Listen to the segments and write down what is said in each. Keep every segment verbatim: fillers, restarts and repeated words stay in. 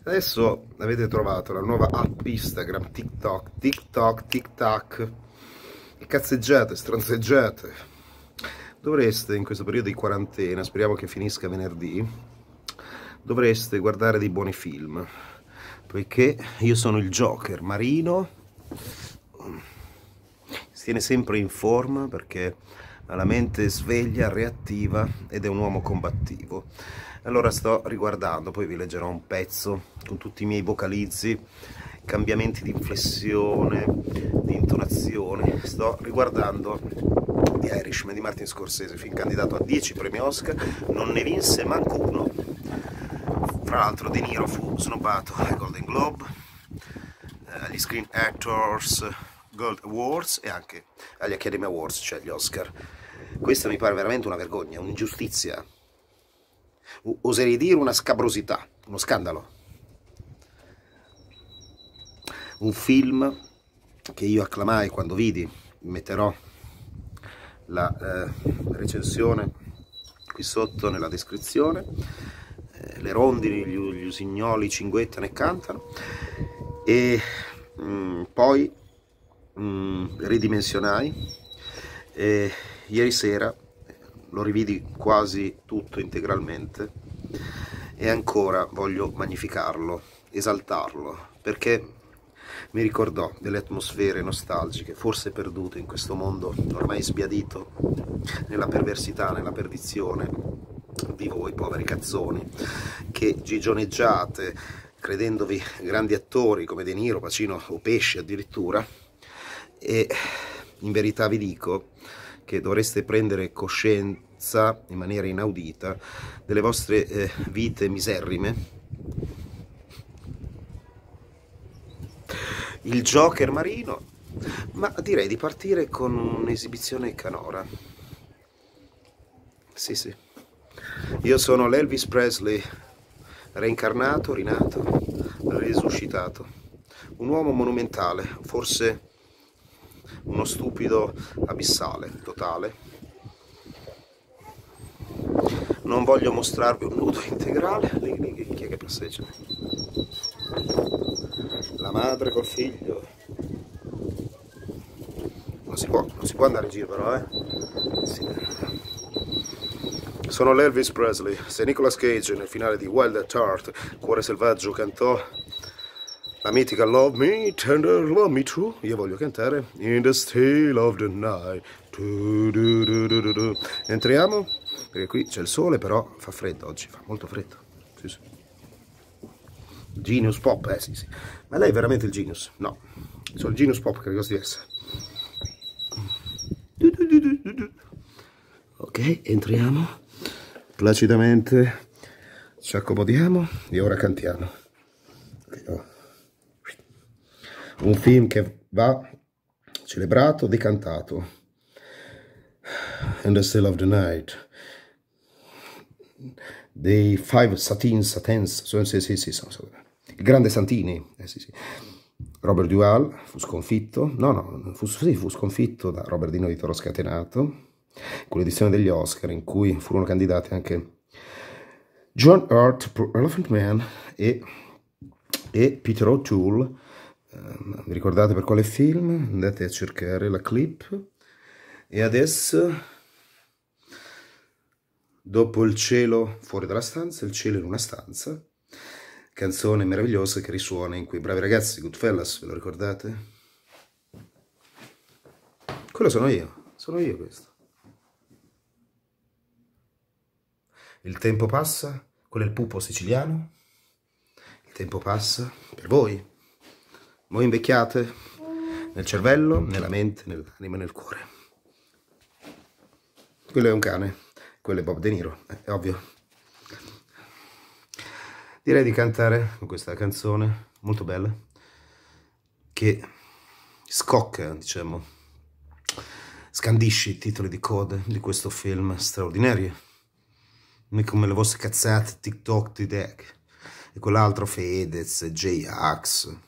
Adesso avete trovato la nuova app Instagram, TikTok, TikTok, TikTok, e cazzeggiate, stronzeggiate. Dovreste, in questo periodo di quarantena, speriamo che finisca venerdì, dovreste guardare dei buoni film, poiché io sono il Joker, Marino, si tiene sempre in forma perché ha la mente sveglia, reattiva ed è un uomo combattivo. Allora sto riguardando, poi vi leggerò un pezzo con tutti i miei vocalizzi, cambiamenti di inflessione, di intonazione. Sto riguardando The Irishman di Martin Scorsese, film candidato a dieci premi Oscar, non ne vinse manco uno. Fra l'altro De Niro fu snobbato ai Golden Globe, agli Screen Actors Gold Awards e anche agli Academy Awards, cioè gli Oscar. Questa mi pare veramente una vergogna, un'ingiustizia. Oserei dire una scabrosità, uno scandalo. Un film che io acclamai quando vidi, metterò la eh, recensione qui sotto nella descrizione, eh, le rondini, gli, gli usignoli cinguettano e cantano, e mh, poi mh, ridimensionai, e ieri sera lo rividi quasi tutto integralmente e ancora voglio magnificarlo, esaltarlo, perché mi ricordò delle atmosfere nostalgiche, forse perdute in questo mondo ormai sbiadito nella perversità, nella perdizione di voi poveri cazzoni, che gigioneggiate credendovi grandi attori come De Niro, Pacino o Pesci addirittura, e in verità vi dico che dovreste prendere coscienza in maniera inaudita delle vostre eh, vite miserrime. Il Joker Marino, ma direi di partire con un'esibizione canora. Sì, sì. Io sono l'Elvis Presley, reincarnato, rinato, risuscitato. Un uomo monumentale, forse uno stupido abissale, totale. Non voglio mostrarvi un nudo integrale. Lì, lì, chi è che passeggia? La madre col figlio. Non si può, non si può andare in giro però, eh? Sì. Sono l'Elvis Presley. Se Nicolas Cage nel finale di Wild at Heart, Cuore selvaggio, cantò la mitica Love Me, Tender, Love Me True, io voglio cantare In the Still of the Night. Du, du, du, du, du, du. Entriamo, perché qui c'è il sole, però fa freddo oggi, fa molto freddo. Sì, sì. Genius Pop, eh sì sì. Ma lei è veramente il Genius? No, sono il Genius Pop, che è una cosa diversa. Du, du, du, du, du. Ok, entriamo placidamente, ci accomodiamo e ora cantiamo. Un film che va celebrato, decantato. In the Still of the Night. Dei Five Satins, Satins, sì, sì, sì, sono, sono. Il grande Santini, eh, sì, sì. Robert Duvall fu sconfitto, no, no, fu, sì, fu sconfitto da Robert Dino di Toro Scatenato, con l'edizione degli Oscar, in cui furono candidati anche John Hurt per Elephant Man e, e Peter O'Toole. Uh, vi ricordate per quale film? Andate a cercare la clip. E adesso, dopo il cielo fuori dalla stanza, il cielo in una stanza, canzone meravigliosa che risuona in quei bravi ragazzi, Goodfellas, ve lo ricordate? Quello sono io, sono io questo. Il tempo passa, quello è il pupo siciliano, il tempo passa per voi. Voi invecchiate nel cervello, nella mente, nell'anima e nel cuore. Quello è un cane, quello è Bob De Niro, è ovvio. Direi di cantare con questa canzone molto bella, che scocca, diciamo, scandisce i titoli di coda di questo film straordinario. Non è come le vostre cazzate TikTok di Deck e quell'altro Fedez, J-Ax.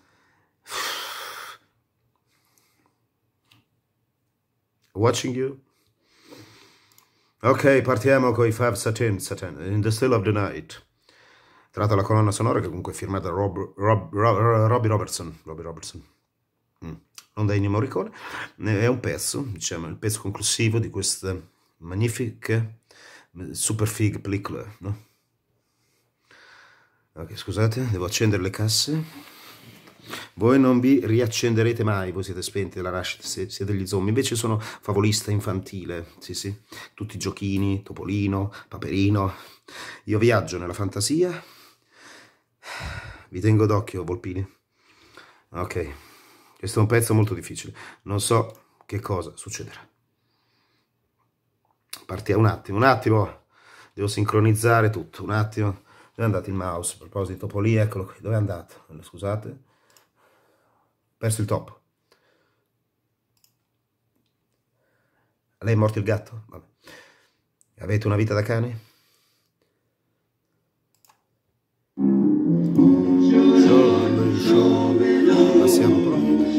Watching you. Ok, partiamo con i Five Satin, Satin, In the Still of the Night. Tra l'altro la colonna sonora che comunque è firmata da Rob, Rob, Rob, Robbie Robertson, Robbie Robertson. Mm. Non da Ennio Morricone, è un pezzo, diciamo, il pezzo conclusivo di questa magnifica super fig pellicola, no? Ok, scusate, devo accendere le casse. Voi non vi riaccenderete mai, voi siete spenti della nascita, siete degli zombie. Invece sono favolista infantile, sì sì, tutti i giochini, Topolino, Paperino. Io viaggio nella fantasia, vi tengo d'occhio, volpini. Ok, questo è un pezzo molto difficile, non so che cosa succederà. Partiamo un attimo, un attimo, devo sincronizzare tutto, un attimo. Dove è andato il mouse? A proposito di Topolino, eccolo qui, dove è andato? Scusate, ho perso il topo. A lei è morto il gatto? Vabbè. Avete una vita da cane? Passiamo però.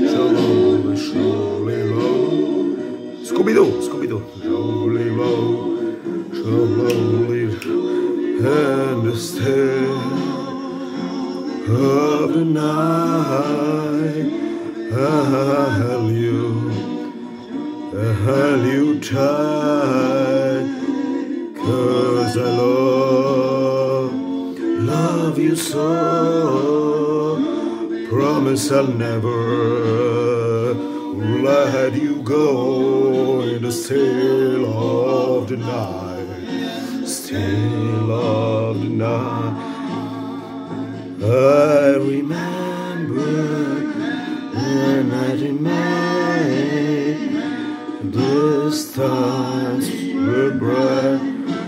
Scooby-Doo, Scooby-Doo. And the still of the night, I held you, I held you tight, 'cause I love, love you so. Promise I'll never let you go in the still of the night. Still of the night, I remember when I remained, the stars were bright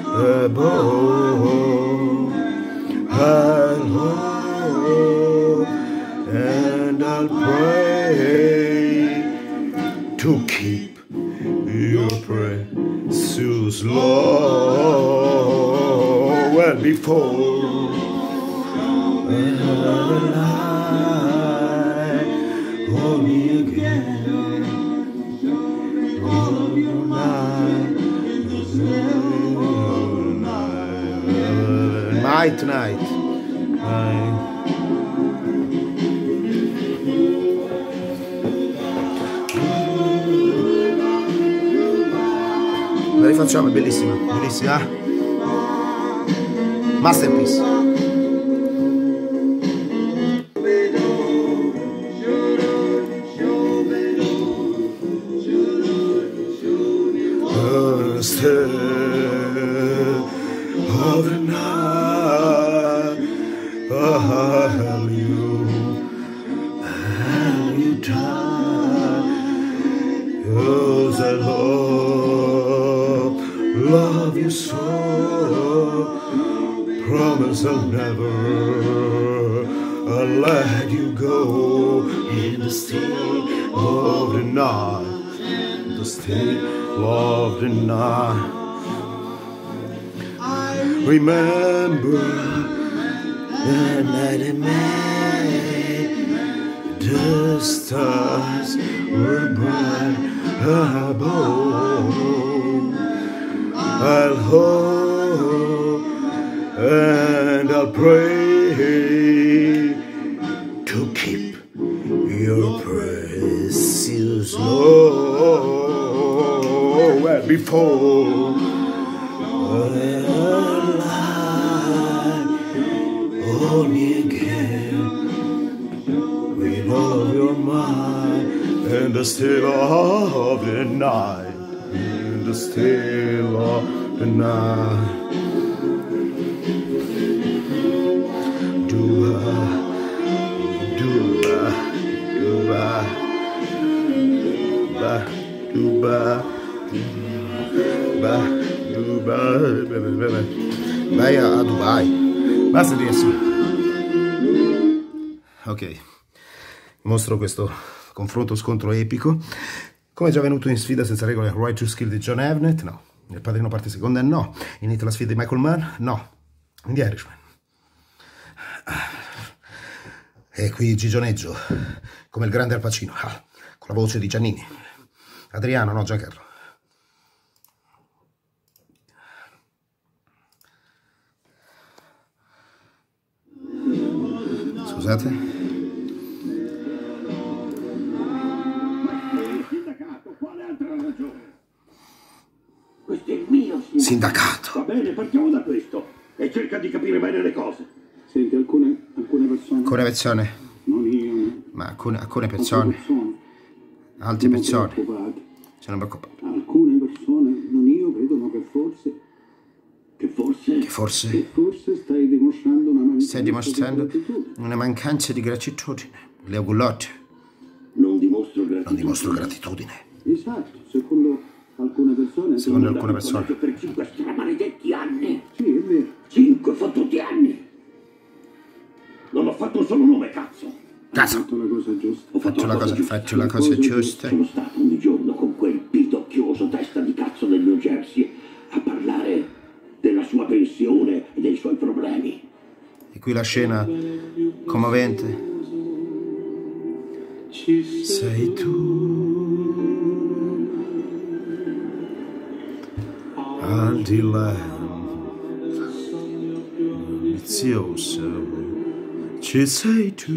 above. I'll hope and I'll pray to keep your precious love. Well, before I hold me again, all night, night, tonight, night. La rifacciamo, è bellissima, bellissima. Masterpiece. Still of the night, I held you, I held you tight, 'cause I love, love you so. Promise I'll never, I'll let you go in the still of the night, in the still of the night. Remember the night I met, the stars were bright above. I'll hope and I'll pray to keep your precious love. Well, before hold me again with all your might, in the still of the night, in the still of the night. Do do do ba do ba vai a Dubai, basta di adesso. Ok, mostro questo confronto scontro epico, come già venuto in Sfida senza regole. Right to Skill di John Avnet, no. Nel Padrino parte seconda, no. Inizia la sfida di Michael Mann, no. In The Irishman. E qui gigioneggio come il grande Al Pacino, ah, con la voce di Giannini. Adriano, no, Giancarlo. Scusate. Sindacato, quale altra ragione? Questo è il mio sindacato. Sindacato. Va bene, partiamo da questo e cerca di capire bene le cose. Senti, alcune, alcune persone... Alcune persone. Non io, Ma alcune, alcune persone. persone. Altre persone. Preoccupate. Sono preoccupati. Alcune persone, non io, credono che forse... Che forse... Che forse Che forse stai dimostrando una mancanza stai dimostrando di gratitudine. una mancanza di gratitudine. Le augullotte. Non dimostro gratitudine. Non dimostro gratitudine. Esatto, secondo alcune persone... Secondo sono alcune andato- persone. Per cinque stramaledetti anni. Sì, è vero. Cinque fottuti anni. Non ho fatto un solo nome, cazzo. Ho Cazzo. fatto la cosa giusta. Ho fatto Faccio la cosa, giusta. faccio la cosa giusta. Sono stato ogni giorno con quel pidocchioso testa di cazzo del New Jersey a parlare della sua pensione e dei suoi problemi. E qui la scena commovente. Sei tu. Al di là. Vizioso. Ci sei tu.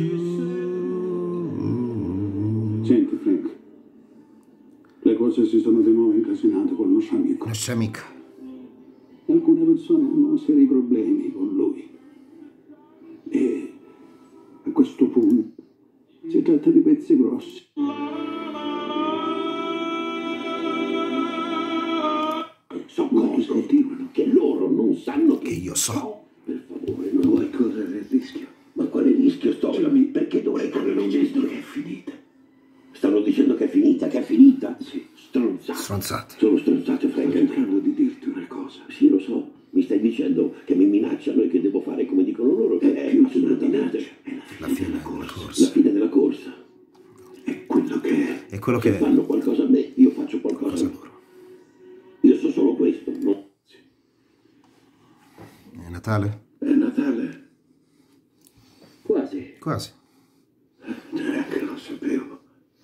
Senti, Frank, le cose si sono di nuovo incasinate col nostro amico. Nostra amica. Alcune persone hanno seri problemi con lui. E a questo punto si tratta di pezzi grossi. So cose continuano che loro non sanno che, Che io so. Per favore, non vuoi correre il rischio. Ma quale rischio sto? Perché dovrei correre un rischio? Che è finita. Stanno dicendo che è finita, che è finita. Sì, stronzate. Stronzate. Sono stronzate, Frank. Sto cercando di dirti una cosa. Sì, lo so. Mi stai dicendo che mi minacciano e che devo fare come dicono loro, che è Più assolutamente è La fine della la corsa. fine della corsa. È quello che è. E quello Se che è. fanno qualcosa a me, io faccio qualcosa a Cosa loro. loro. Io so solo questo, no? È Natale? È Natale. Quasi. Quasi. Neanche lo sapevo.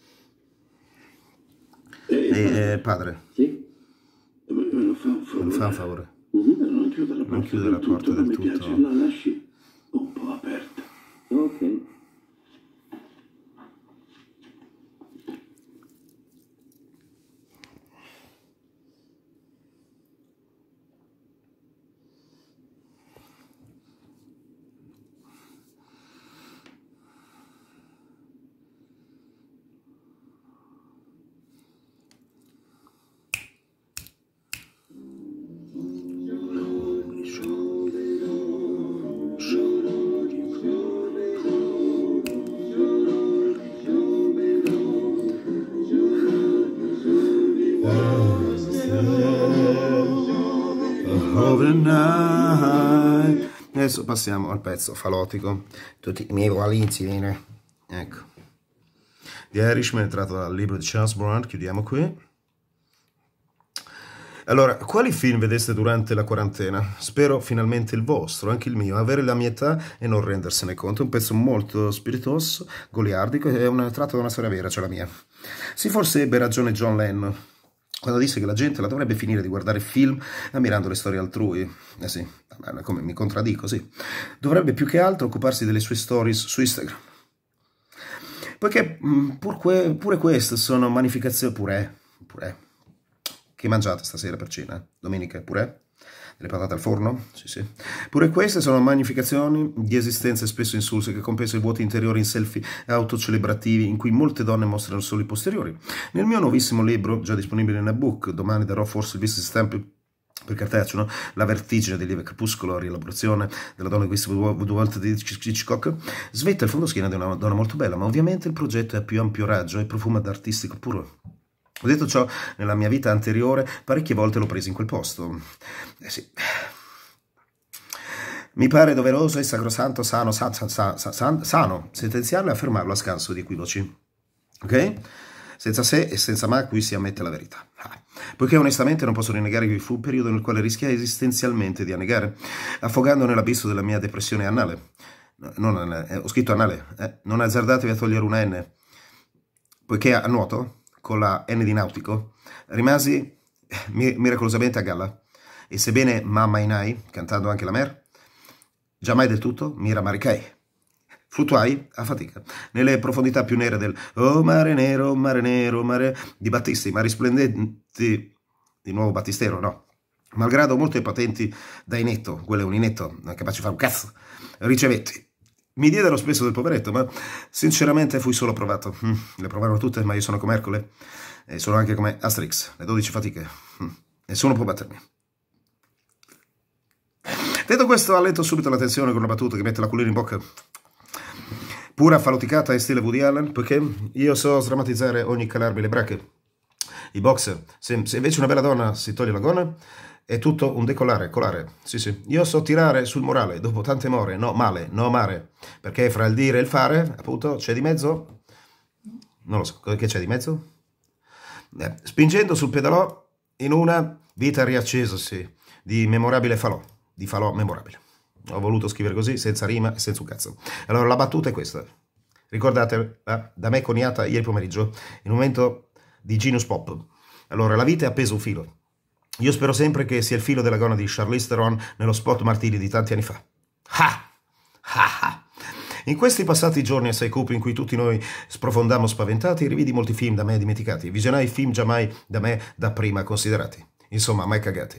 E, eh, padre, Sì? Me me lo fa un mi favore. fa un favore. Non chiude la porta chiude la del porta tutto, del non mi tutto. piace, la lasci un po' aperta. Ok. Overnight. Adesso passiamo al pezzo falotico. Tutti i miei valizi, viene. Ecco. The Irishman è tratto dal libro di Charles Brand. Chiudiamo qui. Allora, quali film vedeste durante la quarantena? Spero finalmente il vostro, anche il mio, avere la mia età e non rendersene conto. È un pezzo molto spiritoso, goliardico, è un, tratto da una storia vera, cioè la mia. Sì, forse ebbe ragione John Lennon quando disse che la gente la dovrebbe finire di guardare film ammirando le storie altrui. Eh sì, come mi contraddico, sì. Dovrebbe più che altro occuparsi delle sue stories su Instagram. Poiché pur que, pure queste sono magnificazioni, pure, pure. Che mangiate stasera per cena? Domenica pure? Delle patate al forno? Sì, sì. Pure queste sono magnificazioni di esistenze spesso insulse che compensano i vuoti interiori in selfie autocelebrativi in cui molte donne mostrano solo i posteriori. Nel mio nuovissimo libro, già disponibile in ebook, domani darò forse il business stamp per cartaceo, no? La vertigine del lieve crepuscolo, la rielaborazione della donna di queste due volte di Hitchcock, svetta il fondoschiena di una donna molto bella, ma ovviamente il progetto è a più ampio raggio e profuma d'artistico puro. Ho detto ciò nella mia vita anteriore, parecchie volte l'ho preso in quel posto. Eh sì. Mi pare doveroso e sacrosanto, sano, sa, sa, sa, sa, sano, sentenziarlo e affermarlo a scanso di equivoci. Ok? Senza se e senza ma qui si ammette la verità. Ah. Poiché onestamente non posso rinnegare che fu un periodo nel quale rischiai esistenzialmente di annegare, affogando nell'abisso della mia depressione anale. Non anale, eh, ho scritto anale. Eh, non azzardatevi a togliere una N. Poiché a nuoto, con la N di nautico, rimasi miracolosamente a galla. E sebbene Mamma Inai, cantando anche la Mer, giammai del tutto mi rammaricai. Fluttuai a fatica nelle profondità più nere del oh mare nero, mare nero, mare di Battisti, ma risplendenti di nuovo Battistero, no. Malgrado molte patenti da inetto, quello è un inetto, non è capace di fare un cazzo, ricevetti. Mi diedero spesso del poveretto, ma sinceramente fui solo provato. Mm, le provarono tutte, ma io sono come Ercole e sono anche come Asterix, le dodici fatiche. Mm, nessuno può battermi. Detto questo, allento subito la tensione con una battuta che mette l'aquilina in bocca. Pura falloticata in stile Woody Allen, perché io so sdrammatizzare ogni calarmi le bracche. I boxer, se, se invece una bella donna si toglie la gonna, è tutto un decolare, colare. Sì, sì. Io so tirare sul morale, dopo tante more, no male, no mare. Perché fra il dire e il fare, appunto, c'è di mezzo, non lo so, che c'è di mezzo? Eh, spingendo sul pedalò in una vita riaccesa, sì, di memorabile falò, di falò memorabile. Ho voluto scrivere così, senza rima e senza un cazzo. Allora, la battuta è questa. Ricordate, eh, da me coniata ieri pomeriggio, in un momento di Genius Pop. Allora, la vita è appeso un filo. Io spero sempre che sia il filo della gonna di Charlize Theron nello spot Martini di tanti anni fa. Ah! Ah! Ah! In questi passati giorni assai cupi in cui tutti noi sprofondammo spaventati, rividi molti film da me dimenticati, visionai film già mai da me dapprima considerati. Insomma, mai cagati.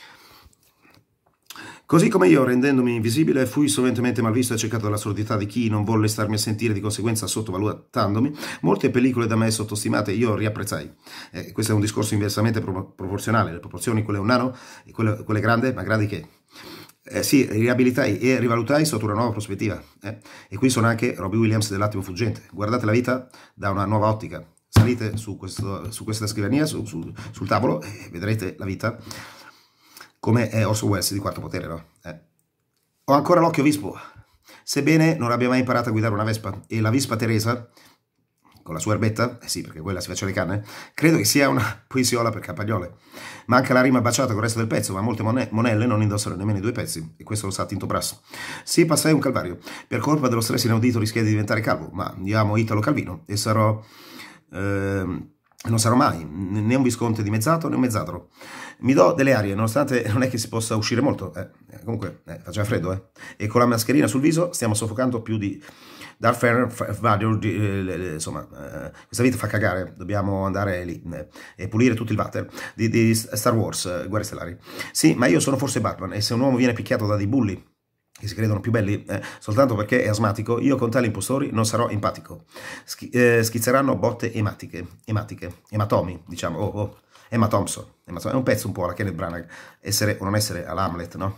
Così come io, rendendomi invisibile, fui soventemente malvisto e cercato dall'assurdità di chi non volle starmi a sentire, di conseguenza sottovalutandomi, molte pellicole da me sottostimate io riapprezzai. Eh, questo è un discorso inversamente pro proporzionale, le proporzioni, quelle un nano, e quelle, quelle grandi, ma grandi che... Eh, sì, riabilitai e rivalutai sotto una nuova prospettiva. Eh. E qui sono anche Robbie Williams dell'attimo fuggente. Guardate la vita da una nuova ottica. Salite su, questo, su questa scrivania, su, su, sul tavolo, e vedrete la vita come è Orson Welles di Quarto Potere, no? Eh. Ho ancora l'occhio vispo, sebbene non abbia mai imparato a guidare una Vespa, e la Vespa Teresa, con la sua erbetta, eh sì, perché quella si faceva le canne, credo che sia una poesiola per campagnole. Manca la rima baciata con il resto del pezzo, ma molte monelle non indossano nemmeno i due pezzi, e questo lo sa Tinto Brass. Sì, passai un calvario. Per colpa dello stress inaudito rischiai di diventare calvo, ma io amo Italo Calvino, e sarò... Eh, non sarò mai né un visconte dimezzato né un mezzadro. Mi do delle arie, nonostante non è che si possa uscire molto. Eh, comunque, eh, faceva freddo, eh. E con la mascherina sul viso stiamo soffocando più di Darth Vader. Eh, insomma, eh, questa vita fa cagare. Dobbiamo andare lì eh, e pulire tutto il water di, di Star Wars, eh, Guerre Stellari. Sì, ma io sono forse Batman, e se un uomo viene picchiato da dei bulli che si credono più belli eh, soltanto perché è asmatico, io con tali impostori non sarò empatico. Schi eh, schizzeranno botte ematiche, ematiche, ematomi, diciamo, oh, oh, Emma Thompson, Emma Thompson, è un pezzo un po' alla Kenneth Branagh, essere o non essere all'Hamlet, no?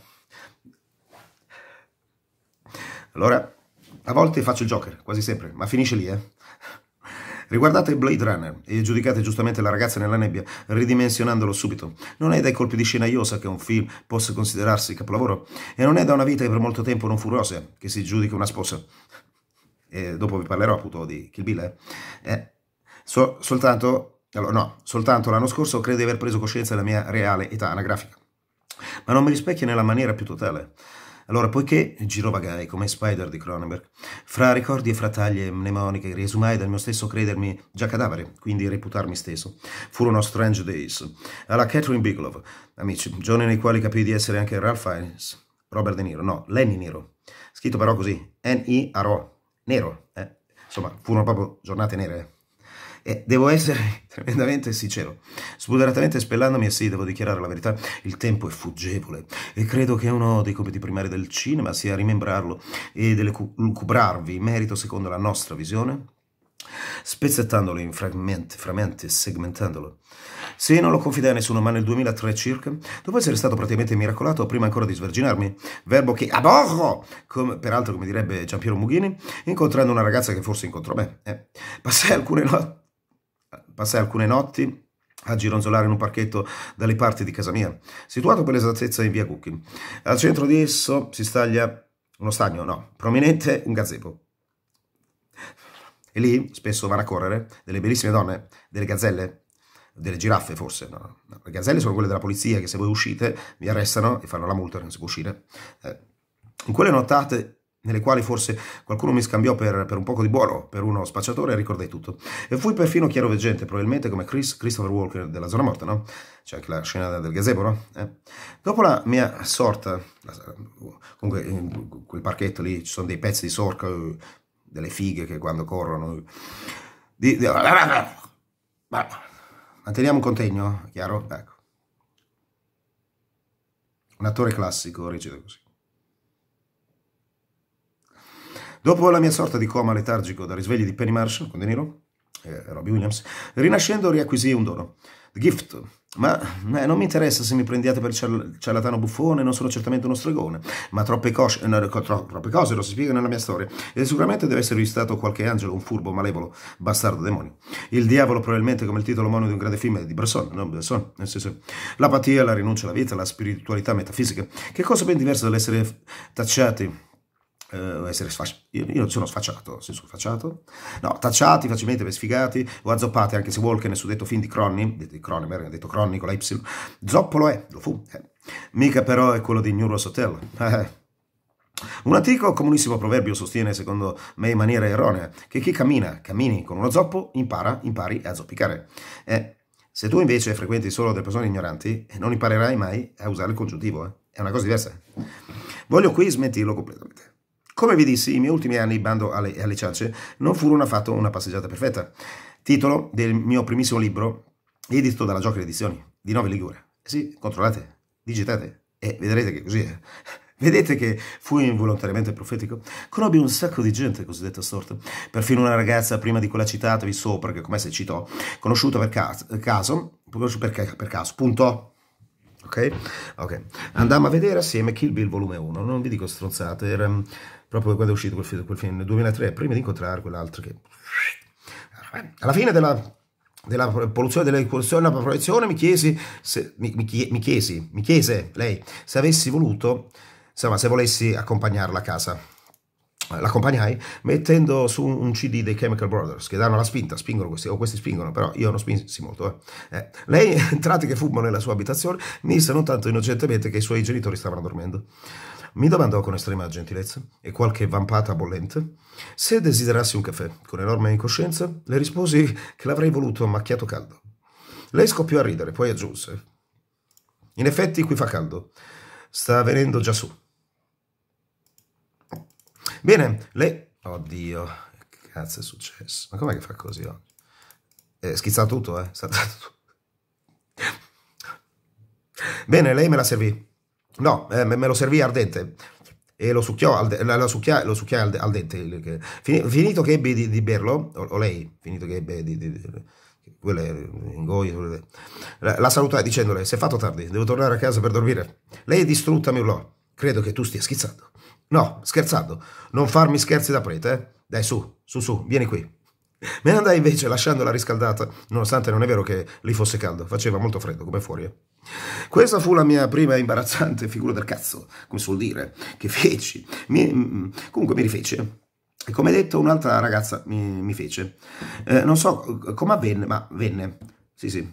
Allora, a volte faccio il Joker, quasi sempre, ma finisce lì, eh? Riguardate Blade Runner e giudicate giustamente La ragazza nella nebbia, ridimensionandolo subito. Non è dai colpi di scena iosa che un film possa considerarsi capolavoro, e non è da una vita che per molto tempo non fu rosea che si giudica una sposa. E dopo vi parlerò appunto di Kill Bill, eh? Eh, so, soltanto, allora, no, soltanto l'anno scorso credo di aver preso coscienza della mia reale età anagrafica, ma non mi rispecchia nella maniera più totale. Allora, poiché girovagai come Spider di Cronenberg, fra ricordi e frattaglie mnemoniche, riesumai dal mio stesso credermi già cadavere, quindi reputarmi steso. Furono strange days. Alla Catherine Bigelow, amici, giorni nei quali capii di essere anche Ralph Fiennes, Robert De Niro, no, Lenny Nero, scritto però così, N I R O, nero, eh? Insomma, furono proprio giornate nere, eh? E devo essere tremendamente sincero, spudoratamente spellandomi, e sì, devo dichiarare la verità, il tempo è fuggevole, e credo che uno dei compiti primari del cinema sia rimembrarlo e delucubrarvi in merito secondo la nostra visione, spezzettandolo in frammenti, frammenti, segmentandolo. Se non lo confidai a nessuno, ma nel duemilatré circa, dopo essere stato praticamente miracolato, prima ancora di sverginarmi, verbo che aborro, come, peraltro come direbbe Giampiero Mughini, incontrando una ragazza che forse incontrò me, eh, passai alcune notti Passai alcune notti a gironzolare in un parchetto dalle parti di casa mia, situato per l'esattezza in via Cucchi. Al centro di esso si staglia uno stagno, no, prominente un gazebo. E lì spesso vanno a correre delle bellissime donne, delle gazzelle, delle giraffe forse. No, no. Le gazzelle sono quelle della polizia che se voi uscite vi arrestano e fanno la multa, non si può uscire. Eh, in quelle nottate nelle quali forse qualcuno mi scambiò per, per un poco di buono, per uno spacciatore, e ricordai tutto. E fui perfino chiaroveggente, probabilmente come Chris, Christopher Walker della Zona Morta, no? C'è anche la scena del gazebo, no? Eh. Dopo la mia sorta, comunque in quel parchetto lì ci sono dei pezzi di sorca delle fighe che quando corrono... Di, di, manteniamo un contegno, chiaro? Ecco. Un attore classico recita così. Dopo la mia sorta di coma letargico da risvegli di Penny Marshall con De Niro e Robbie Williams, rinascendo riacquisii un dono, The Gift. Ma eh, non mi interessa se mi prendiate per cial ciarlatano buffone, non sono certamente uno stregone, ma troppe, cose, no, tro troppe cose lo si spiega nella mia storia, e sicuramente deve esservi stato qualche angelo, un furbo, malevolo, bastardo demonio. Il diavolo probabilmente come il titolo omonimo di un grande film di Bresson, no? Bresson, nel senso, l'apatia, la rinuncia alla vita, la spiritualità metafisica, che cosa ben diversa dall'essere tacciati. Uh, essere sfasciato. Io, io sono sfacciato, se sono sfacciato, no, tacciati facilmente per sfigati o azzoppati, anche se Walker nel suddetto film di Cronni, di Cronenberg, ha detto Cronni con la Y, zoppolo è, lo fu, eh. Mica però è quello di New Rose Hotel. Eh. Un antico comunissimo proverbio sostiene, secondo me in maniera erronea, che chi cammina, cammini con uno zoppo, impara, impari a zoppicare. Eh. Se tu invece frequenti solo delle persone ignoranti, non imparerai mai a usare il congiuntivo, eh. È una cosa diversa. Voglio qui smentirlo completamente. Come vi dissi, i miei ultimi anni in bando alle, alle ciance non furono affatto una passeggiata perfetta. Titolo del mio primissimo libro, edito dalla Joker Edizioni, di Nove Ligure. Eh sì, controllate, digitate e vedrete che così è. Vedete che fui involontariamente profetico? Conobbi un sacco di gente cosiddetta storta, perfino una ragazza prima di quella citatavi sopra, che come se citò, conosciuta per caso, caso per, per caso, punto. Ok? Ok. Andammo a vedere assieme Kill Bill volume uno, non vi dico stronzate, era proprio quando è uscito quel film, quel film nel duemilatré, prima di incontrare quell'altro che... Alla fine della, della polluzione, della polluzione, della proiezione mi chiesi, se, mi, mi, mi chiesi, mi chiese lei, se avessi voluto, insomma, se volessi accompagnarla a casa. L'accompagnai mettendo su un C D dei Chemical Brothers che danno la spinta, spingono questi, o questi spingono, però io non spinsi molto. Eh. Eh. Lei, entrati che fummo nella sua abitazione, mi disse non tanto innocentemente che i suoi genitori stavano dormendo. Mi domandò con estrema gentilezza e qualche vampata bollente se desiderassi un caffè. Con enorme incoscienza le risposi che l'avrei voluto macchiato caldo. Lei scoppiò a ridere, poi aggiunse: in effetti qui fa caldo, sta venendo già su. Bene, lei... Oddio, che cazzo è successo? Ma com'è che fa così oggi? È schizzato tutto, eh? Saltato tutto. Bene, lei me la servì. No, eh, me lo servì ardente. E lo succhiò al, de lo succhia lo succhiai al, de al dente. Finito che ebbe di, di berlo, o, o lei, finito che ebbe di... di, di quelle ingoie, la, la salutai dicendole: si è fatto tardi, devo tornare a casa per dormire. Lei distrutta mi urlò: credo che tu stia scherzando. No, scherzando, non farmi scherzi da prete, eh? Dai, su, su, su, vieni qui. Me ne andai invece lasciandola riscaldata, nonostante non è vero che lì fosse caldo, faceva molto freddo, come fuori. Eh? Questa fu la mia prima imbarazzante figura del cazzo, come suol dire, che feci. Mi, comunque mi rifece. E come detto, un'altra ragazza mi, mi fece. Eh, non so come avvenne, ma venne. Sì, sì.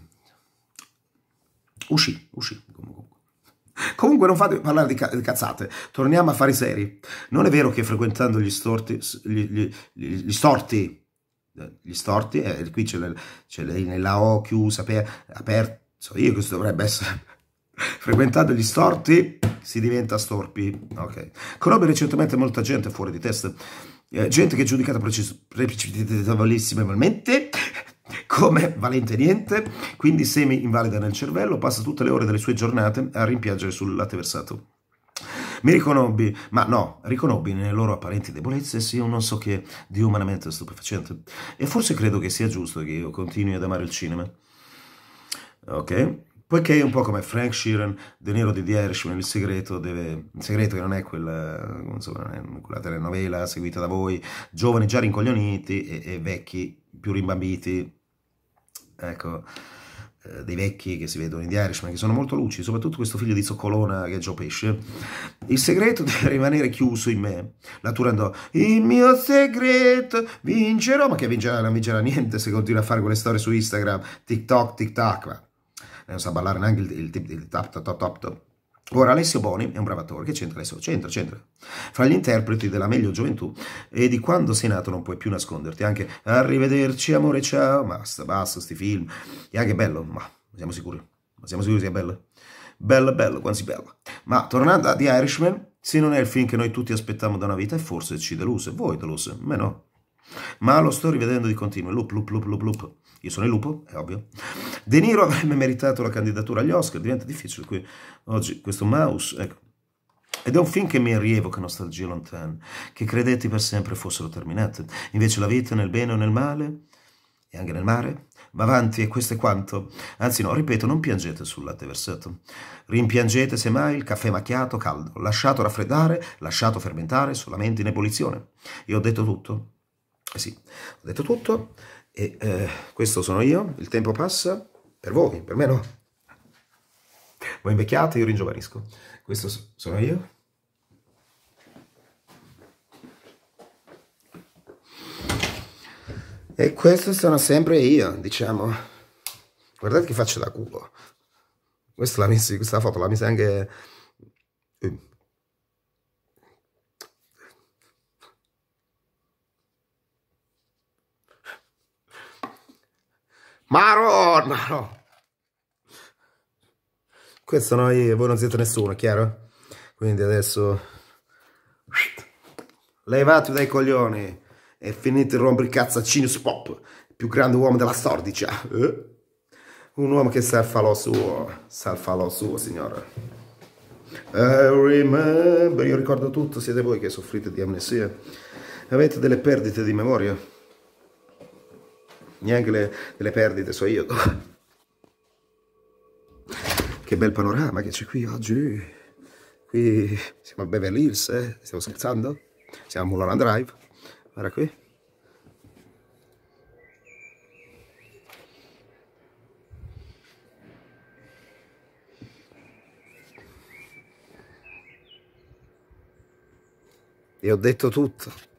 Uscì, uscì, comunque. Comunque non fate parlare di, ca di cazzate, torniamo a fare seri. Non è vero che frequentando gli storti, gli, gli, gli, gli storti, gli storti, eh, qui c'è la O chiusa, aperta, so io questo dovrebbe essere, frequentando gli storti si diventa storpi. Ok. Conobbi recentemente molta gente fuori di testa, eh, gente che è giudicata precipitabilissimamente come valente niente, quindi semi-invalida nel cervello, passa tutte le ore delle sue giornate a rimpiangere sul latte versato. Mi riconobbi, ma no, riconobbi nelle loro apparenti debolezze, sì, un non so che di umanamente stupefacente. E forse credo che sia giusto che io continui ad amare il cinema. Ok? Poiché è un po' come Frank Sheeran, De Niro di The Irishman, il segreto deve... Il segreto che non è quella, insomma, non è quella telenovela seguita da voi, giovani già rincoglioniti e, e vecchi più rimbambiti. Ecco, eh, dei vecchi che si vedono in The Irishman, che sono molto lucidi, soprattutto questo figlio di zoccolona che è Joe Pesci. Il segreto deve rimanere chiuso in me. La Turandot, il mio segreto, vincerò, ma che vincerà? Non vincerà niente se continua a fare quelle storie su Instagram, TikTok, TikTok, ma non sa ballare neanche il, il, il, il tap, tap, tap, tap, tap. Ora, Alessio Boni è un bravo attore. Che c'entra Alessio? C'entra, c'entra. Fra gli interpreti della meglio gioventù e di quando sei nato non puoi più nasconderti. Anche arrivederci, amore, ciao. Basta, basta, sti film. E anche bello, ma siamo sicuri? Ma siamo sicuri sia bello? Bello, bello, quanto bello. Ma tornando a The Irishman, se non è il film che noi tutti aspettiamo da una vita, e forse ci deluse. Voi deluse, me no. ma lo sto rivedendo di continuo, loop, loop, loop, loop, loop. Io sono il lupo, è ovvio. De Niro avrebbe meritato la candidatura agli Oscar, diventa difficile qui oggi questo mouse, ecco. Ed è un film che mi rievoca nostalgie lontane, che credetti per sempre fossero terminate. Invece la vita, nel bene o nel male, e anche nel mare, va avanti e questo è quanto. Anzi no, ripeto, non piangete sul latte versato. Rimpiangete semmai il caffè macchiato caldo, lasciato raffreddare, lasciato fermentare solamente in ebollizione. Io ho detto tutto. Eh sì, ho detto tutto e eh, questo sono io. Il tempo passa, per voi, per me no. Voi invecchiate, io ringiovanisco. Questo sono io. E questo sono sempre io, diciamo. Guardate che faccia da culo. Questa, la messi, questa foto l'ha messa anche... Maronna, no. Questo sono io, voi non siete nessuno, chiaro? Quindi adesso... Levatevi dai coglioni e finite di rompere il cazzaccino Pop, il più grande uomo della stordicia. Eh? Un uomo che sa il falò suo, sa il falò suo, signora. I remember, io ricordo tutto, siete voi che soffrite di amnesia. Avete delle perdite di memoria. Neanche le, delle perdite so io. Che bel panorama che c'è qui oggi. Qui siamo a Beverly Hills, eh? Stiamo scherzando? Siamo a Mulholland Drive. Guarda qui. E ho detto tutto.